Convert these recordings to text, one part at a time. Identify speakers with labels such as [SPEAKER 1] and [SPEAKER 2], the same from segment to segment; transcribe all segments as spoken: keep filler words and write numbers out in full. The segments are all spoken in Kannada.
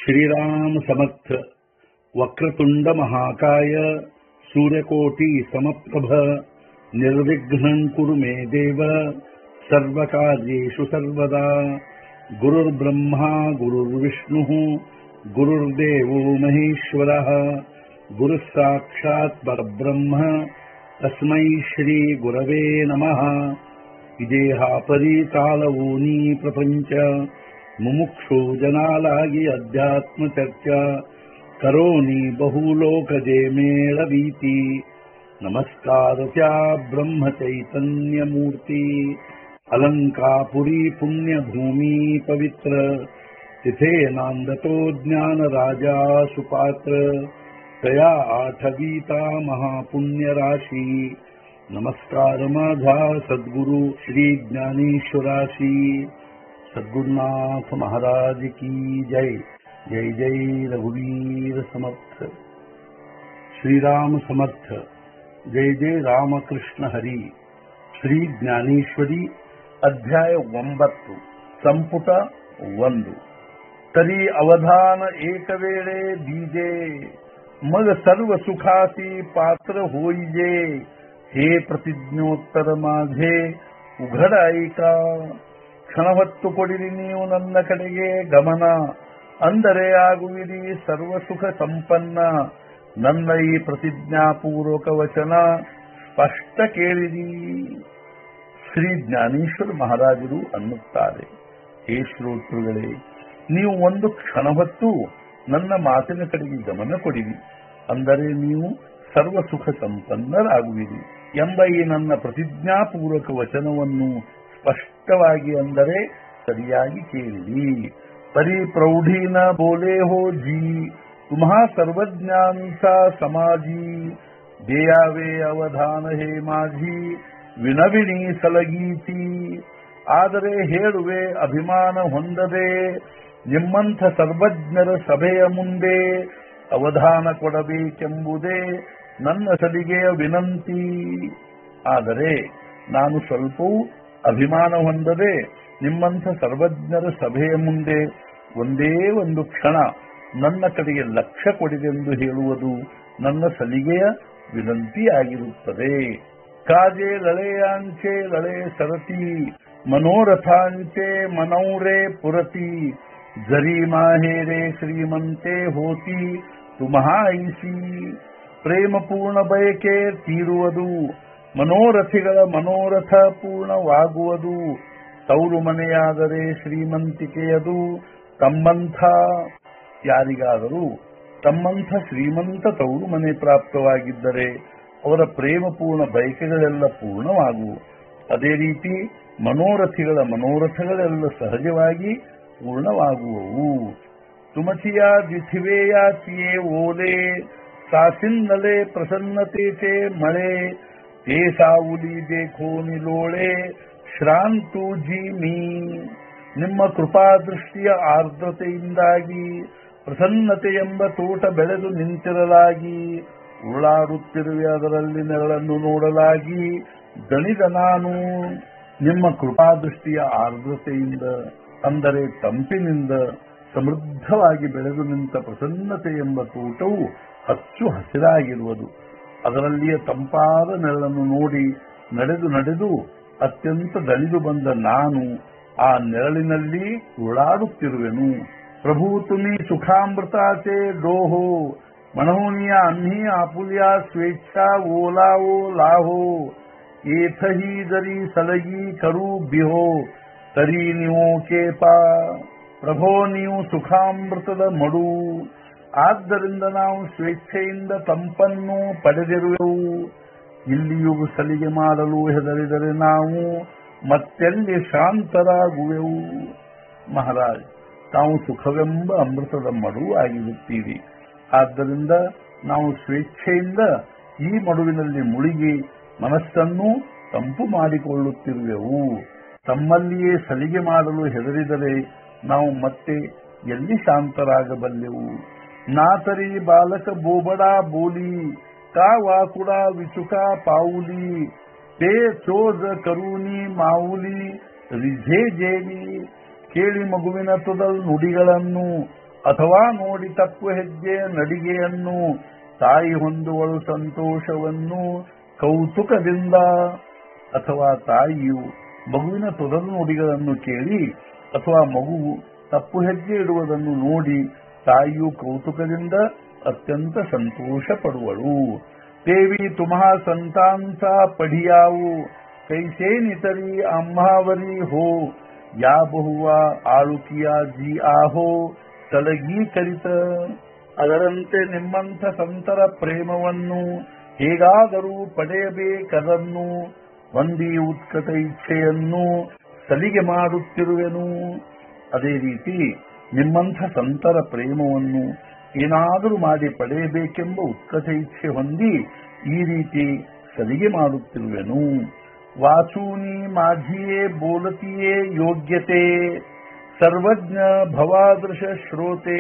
[SPEAKER 1] श्रीराम समर्थ वक्रतुंड महाकाय सूर्यकोटि समप्रभ निर्विघ्नं कुरु मे देव सर्वकार्येषु सर्वदा। गुरुर्ब्रह्मा गुरुर्विष्णुः गुरुर्देवो महेश्वरः गुरुः साक्षात् परब्रह्म तस्मै श्री गुरवे नमः। इदेहापरि तालवोनी प्रपंच मुमुक्षु जनालागी अध्यात्म चर्चा करोनी बहुलोकजे मेळवीति। नमस्कार त्या ब्रह्म चैतन्य मूर्ति अलंकापुरी पुण्यभूमि पवित्र तिथे नांदतो ज्ञान राजा सुपात्र तया आठवीता महापुण्य राशी। नमस्कार माझा सद्गुरु श्री ज्ञानेश्वराशी। सद्गुरुनाथ महाराज की जय। जय जय रघुवीर समर्थ। श्रीराम समर्थ। जय जय रामकृष्ण हरि। ಶ್ರೀ ಜ್ಞಾನೇಶ್ವರಿ ಅಧ್ಯಾಯ ಒಂಬತ್ತು ಸಂಪುಟ ಒಂದು. ತರಿ ಅವಧಾನ ಏಕವೇಳೆ ಬೀಜೆ ಮಗ ಸರ್ವ ಸುಖಾಸಿ ಪಾತ್ರ ಹೋಯಿಜೆ. ಹೇ ಪ್ರತಿಜ್ಞೋತ್ತರ ಮಾಘೆ ಉಘಡ ಐಕ. ಕ್ಷಣವತ್ತು ಕೊಡಿರಿ ನೀವು ನನ್ನ ಕಡೆಗೆ ಗಮನ, ಅಂದರೆ ಆಗುವಿರಿ ಸರ್ವ ಸುಖ ಸಂಪನ್ನ. ನನ್ನ ಈ ಪ್ರತಿಜ್ಞಾಪೂರ್ವಕ ವಚನ ಸ್ಪಷ್ಟ ಕೇಳಿರಿ. ಶ್ರೀ ಜ್ಞಾನೇಶ್ವರ ಮಹಾರಾಜರು ಅನ್ನುತ್ತಾರೆ, ಹೇ ಶ್ರೋತೃಗಳೇ, ನೀವು ಒಂದು ಕ್ಷಣವತ್ತು ನನ್ನ ಮಾತಿನ ಕಡೆಗೆ ಗಮನ ಕೊಡಿರಿ, ಅಂದರೆ ನೀವು ಸರ್ವ ಸುಖ ಸಂಪನ್ನರಾಗುವಿರಿ ಎಂಬ ಈ ನನ್ನ ಪ್ರತಿಜ್ಞಾಪೂರ್ವಕ ವಚನವನ್ನು ಸ್ಪಷ್ಟವಾಗಿ, ಅಂದರೆ ಸರಿಯಾಗಿ ಕೇಳಿರಿ. ಪರಿ ಪ್ರೌಢೀನ ಬೋಲೆ ಹೋ ಜೀ ತುಮಾ ಸರ್ವಜ್ಞಾನ ಸಮಾಜಿ. ದೇಯಾವೇ ಅವಧಾನ ಹೇ ಮಾঝি ವಿನವಿಣಿ ಸಲಗೀತಿ. ಆದರೆ ಹೇಳುವೆ ಅಭಿಮಾನ ಹೊಂದದೆ ನಿಮ್ಮಂಥ ಸರ್ವಜ್ಞರ ಸಭೆಯ ಮುಂದೆ ಅವಧಾನ ಕೊಡಬೇಕೆಂಬುದೇ ನನ್ನ ಸಲಿಗೆಯ ವಿನಂತಿ. ಆದರೆ ನಾನು ಸ್ವಲ್ಪವೂ ಅಭಿಮಾನ ಹೊಂದದೆ ನಿಮ್ಮಂಥ ಸರ್ವಜ್ಞರ ಸಭೆಯ ಮುಂದೆ ಒಂದೇ ಒಂದು ಕ್ಷಣ ನನ್ನ ಕಡೆಗೆ ಲಕ್ಷ್ಯ ಕೊಡಿದೆಂದು ಹೇಳುವುದು ನನ್ನ ಸಲಿಗೆಯ ವಿನಂತಿಯಾಗಿರುತ್ತದೆ. ಕಾಜೆ ಲಳೆಯಾಂಚೆ ಲಳೆ ಸರತಿ ಮನೋರಥಾಂಚೆ ಮನೌರೇ ಪುರತಿ. ಜರಿ ಮಾಹೇರೆ ಶ್ರೀಮಂತೆ ಹೋತಿ ತುಮಹಾಯಿಸಿ. ಪ್ರೇಮಪೂರ್ಣ ಬಯಕೆ ತೀರುವುದು, ಮನೋರಥಿಗಳ ಮನೋರಥ ಪೂರ್ಣವಾಗುವುದು. ತವರು ಮನೆಯಾದರೆ ಶ್ರೀಮಂತಿಕೆಯದು. ತಮ್ಮಂಥ ಯಾರಿಗಾದರೂ ತಮ್ಮಂಥ ಶ್ರೀಮಂತ ತವರು ಮನೆ ಪ್ರಾಪ್ತವಾಗಿದ್ದರೆ ಅವರ ಪ್ರೇಮಪೂರ್ಣ ಬಯಕೆಗಳೆಲ್ಲ ಪೂರ್ಣವಾಗುವು. ಅದೇ ರೀತಿ ಮನೋರಥಿಗಳ ಮನೋರಥಗಳೆಲ್ಲ ಸಹಜವಾಗಿ ಪೂರ್ಣವಾಗುವವು. ತುಮಚಿಯ ದಿಥಿವೆಯಾಚಿಯೇ ಓಲೆ ಸಾಸಿನ್ನಲೆ ಪ್ರಸನ್ನತೆ ಮಳೆ. ತೇ ಸಾವುಲಿ ದೇಖೋ ನಿಲೋಳೆ ಶ್ರಾಂತು ಜೀಮಿ. ನಿಮ್ಮ ಕೃಪಾದೃಷ್ಟಿಯ ಆರ್ದ್ರತೆಯಿಂದಾಗಿ ಪ್ರಸನ್ನತೆ ಎಂಬ ತೋಟ ಬೆಳೆದು ನಿಂತಿರಲಾಗಿ ಉರುಳಾಡುತ್ತಿರುವೆ, ಅದರಲ್ಲಿ ನೆರಳನ್ನು ನೋಡಲಾಗಿ ದಣಿದ ನಾನು. ನಿಮ್ಮ ಕೃಪಾದೃಷ್ಟಿಯ ಆರ್ದ್ರತೆಯಿಂದ, ಅಂದರೆ ತಂಪಿನಿಂದ ಸಮೃದ್ಧವಾಗಿ ಬೆಳೆದು ನಿಂತ ಪ್ರಸನ್ನತೆ ಎಂಬ ತೋಟವು ಹಚ್ಚು ಹಸಿರಾಗಿರುವುದು. ಅದರಲ್ಲಿಯ ತಂಪಾದ ನೆರಳನ್ನು ನೋಡಿ ನಡೆದು ನಡೆದು ಅತ್ಯಂತ ದಣಿದು ಬಂದ ನಾನು ಆ ನೆರಳಿನಲ್ಲಿ ಉರುಳಾಡುತ್ತಿರುವೆನು. ಪ್ರಭು ತುಮಿ ಸುಖಾಮೃತಾಚೆ ಡೋಹೋ ಮನೋನಿಯ ಅನ್ಹಿ ಆಪುಲ್ಯ ಸ್ವೇಚ್ಛಾ ಓಲಾವೋ ಲಾಹೋ. ಏಥಹಿ ದರಿ ಸಲಗಿ ಕರು ಬಿಹೋ ತರಿ ನೀವು ಕೇಪಾ. ಪ್ರಭೋ ನೀವು ಸುಖಾಮೃತದ ಮಡು, ಆದ್ದರಿಂದ ನಾವು ಸ್ವೇಚ್ಛೆಯಿಂದ ತಂಪನ್ನು ಪಡೆದಿರುವೆವು. ಇಲ್ಲಿಯೂ ಸಲಿಗೆ ಮಾಡಲು ಹೆದರಿದರೆ ನಾವು ಮತ್ತೆಲ್ಲಿ ಶಾಂತರಾಗುವೆವು. ಮಹಾರಾಜ್, ತಾವು ಸುಖವೆಂಬ ಅಮೃತದ ಮಡು ಆಗಿರುತ್ತೀರಿ. ಆದ್ದರಿಂದ ನಾವು ಸ್ವೇಚ್ಛೆಯಿಂದ ಈ ಮಡುವಿನಲ್ಲಿ ಮುಳುಗಿ ಮನಸ್ಸನ್ನು ತಂಪು ಮಾಡಿಕೊಳ್ಳುತ್ತಿರುವೆವು. ತಮ್ಮಲ್ಲಿಯೇ ಸಲಿಗೆ ಮಾಡಲು ಹೆದರಿದರೆ ನಾವು ಮತ್ತೆ ಎಲ್ಲಿ ಶಾಂತರಾಗಬಲ್ಲೆವು. ನಾತರಿ ಬಾಲಕ ಬೋಬಡಾ ಬೋಲಿ ಕಾ ವಾಕುಡ ವಿಚುಕ ಪಾವುಲಿ. ತೇ ಚೋದ ಕರೂನಿ ಮಾವುಲಿ ರಿಝೆ ಜೇಲಿ. ಕೇಳಿ ಮಗುವಿನ ತೊದಲ್ ನುಡಿಗಳನ್ನು, ಅಥವಾ ನೋಡಿ ತಪ್ಪು ಹೆಜ್ಜೆ ನಡಿಗೆಯನ್ನು ತಾಯಿ ಹೊಂದುವಳು ಸಂತೋಷವನ್ನು ಕೌತುಕದಿಂದ. ಅಥವಾ ತಾಯಿಯು ಮಗುವಿನ ತೊದಲು ನುಡಿಗಳನ್ನು ಕೇಳಿ ಅಥವಾ ಮಗುವು ತಪ್ಪು ಹೆಜ್ಜೆ ಇಡುವುದನ್ನು ನೋಡಿ ತಾಯಿಯು ಕೌತುಕದಿಂದ ಅತ್ಯಂತ ಸಂತೋಷ ಪಡುವಳು. ದೇವಿ ತುಮಾ ಸಂತಾಂಸ ಪಢಿಯಾವು ಕೈಸೇ ನಿತರಿ ಅಮ್ಮಾವರಿ ಹೋ ಯಾ ಬಹುವ ಆಳುಕಿಯ ಜಿ ಆಹೋ ತಲಗೀ ಕರಿತ. ಅದರಂತೆ ನಿಮ್ಮಂಥ ಸಂತರ ಪ್ರೇಮವನ್ನು ಹೇಗಾದರೂ ಪಡೆಯಬೇಕದನ್ನು ಒಂದಿ ಉತ್ಕಟ ಇಚ್ಛೆಯನ್ನು ಸಲಿಗೆ ಮಾಡುತ್ತಿರುವೆನು. ಅದೇ ರೀತಿ ನಿಮ್ಮಂಥ ಸಂತರ ಪ್ರೇಮವನ್ನು ಏನಾದರೂ ಮಾಡಿ ಪಡೆಯಬೇಕೆಂಬ ಉತ್ಕಟ ಇಚ್ಛೆ ಹೊಂದಿ ಈ ರೀತಿ ಸಲಿಗೆ ಮಾಡುತ್ತಿರುವೆನು. ವಾಚೂನಿ ಮಾಝಿಯೇ ಬೋಲತಿಯೇ ಯೋಗ್ಯತೆ ಸರ್ವಜ್ಞ ಭವಾದೃಶ ಶ್ರೋತೆ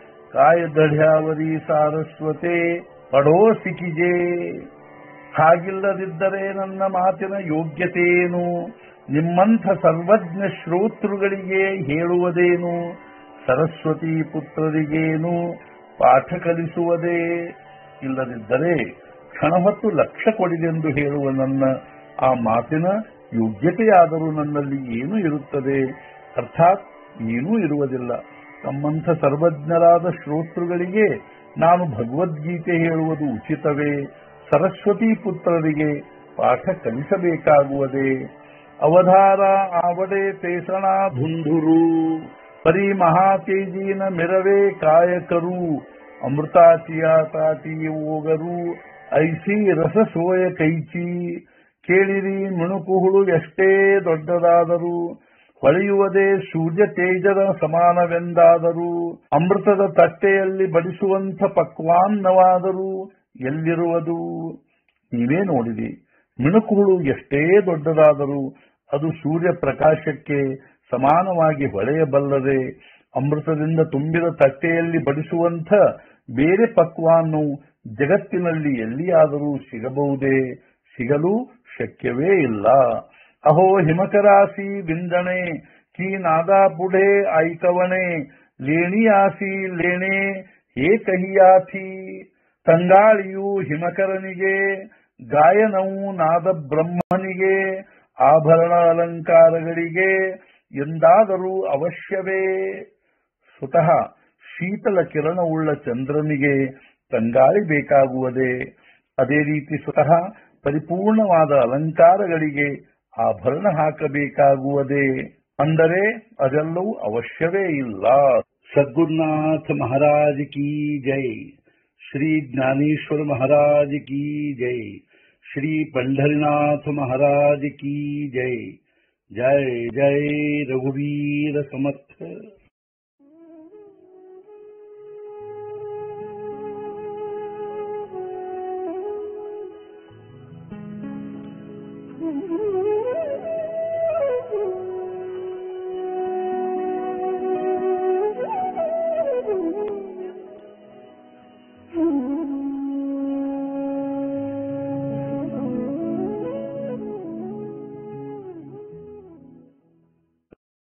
[SPEAKER 1] ಕಾಯದಢ್ಯಾವರಿ ಸಾರಸ್ವತೆ ಪಡೋಸಿಕಿಜೆ. ಹಾಗಿಲ್ಲದಿದ್ದರೆ ನನ್ನ ಮಾತಿನ ಯೋಗ್ಯತೆಯೇನು? ನಿಮ್ಮಂಥ ಸರ್ವಜ್ಞ ಶ್ರೋತೃಗಳಿಗೆ ಹೇಳುವುದೇನು? ಸರಸ್ವತಿ ಪುತ್ರರಿಗೇನು ಪಾಠ ಕಲಿಸುವುದೇ? ಇಲ್ಲದಿದ್ದರೆ ಕ್ಷಣ ಹೊತ್ತು ಲಕ್ಷ್ಯ ಕೊಡಿದೆಂದು ಹೇಳುವ ನನ್ನ ಆ ಮಾತಿನ ಯೋಗ್ಯತೆಯಾದರೂ ನನ್ನಲ್ಲಿ ಏನೂ ಇರುತ್ತದೆ? ಅರ್ಥಾತ್ ಏನೂ ಇರುವುದಿಲ್ಲ. ತಮ್ಮಂಥ ಸರ್ವಜ್ಞರಾದ ಶ್ರೋತೃಗಳಿಗೆ ನಾನು ಭಗವದ್ಗೀತೆ ಹೇಳುವುದು ಉಚಿತವೇ? ಸರಸ್ವತಿ ಪುತ್ರರಿಗೆ ಪಾಠ ಕಲಿಸಬೇಕಾಗುವುದೇ? ಅವಧಾರ ಆವಡೆ ತೇಸಣ ಧುಂಧುರು ಪರಿ ಮಹಾತೇಜೀನ ಮೆರವೇ ಕಾಯಕರು ಅಮೃತಾಚಿಯ ತಾಟಿಯ ಓಗರು ಐಸಿ ರಸ ಸೋಯ ಕೈಚಿ. ಕೇಳಿರಿ ಮಿಣುಕುಹುಳು ಎಷ್ಟೇ ದೊಡ್ಡದಾದರೂ ಹೊಳೆಯುವುದೇ ಸೂರ್ಯ ತೇಜದ ಸಮಾನವೆಂದಾದರೂ ಅಮೃತದ ತಟ್ಟೆಯಲ್ಲಿ ಬಡಿಸುವಂಥ ಪಕ್ವಾನ್ನವಾದರೂ ಎಲ್ಲಿರುವುದು? ನೀವೇ ನೋಡಿರಿ, ಮಿಣುಕುಹುಳು ಎಷ್ಟೇ ದೊಡ್ಡದಾದರೂ ಅದು ಸೂರ್ಯ ಪ್ರಕಾಶಕ್ಕೆ ಸಮಾನವಾಗಿ ಹೊಳೆಯಬಲ್ಲದೆ ಅಮೃತದಿಂದ ತುಂಬಿದ ತಟ್ಟೆಯಲ್ಲಿ ಬಡಿಸುವಂಥ ಬೇರೆ ಪಕ್ವಾನ್ನು ಜಗತ್ತಿನಲ್ಲಿ ಎಲ್ಲಿಯಾದರೂ ಸಿಗಬಹುದೇ? ಸಿಗಲು ಶಕ್ಯವೇ ಇಲ್ಲ. ಅಹೋ ಹಿಮಕರಾಸಿ ವಿಂದಣೆ ಕಿ ನಾದಾ ಪುಢೆ ಐಕವಣೆ ಲೇಣಿಯಾಸಿ ಲೇಣೆ ಹೇ ಕಹಿಯಾಥಿ. ತಂಗಾಳಿಯು ಹಿಮಕರನಿಗೆ, ಗಾಯನವು ನಾದ ಬ್ರಹ್ಮನಿಗೆ, ಆಭರಣ ಅಲಂಕಾರಗಳಿಗೆ ಎಂದಾದರೂ ಅವಶ್ಯವೇ? ಸ್ವತಃ ಶೀತಲ ಕಿರಣವುಳ್ಳ ಚಂದ್ರನಿಗೆ ತಂಗಾಳಿ ಬೇಕಾಗುವುದೇ? ಅದೇ ರೀತಿ ಸ್ವತಃ ಪರಿಪೂರ್ಣವಾದ ಅಲಂಕಾರಗಳಿಗೆ ಆಭರಣ ಹಾಕಬೇಕಾಗುವುದೇ? ಅಂದರೆ ಅದೆಲ್ಲವೂ ಅವಶ್ಯವೇ ಇಲ್ಲ. ಸದ್ಗುರುನಾಥ ಮಹಾರಾಜ್ ಕಿ ಜೈ. ಶ್ರೀ ಜ್ಞಾನೇಶ್ವರ ಮಹಾರಾಜ್ ಕಿ ಜೈ. ಶ್ರೀ पंढरीनाथ महाराज की जय. जय जय रघुवीर समर्थ.
[SPEAKER 2] Mm-hmm.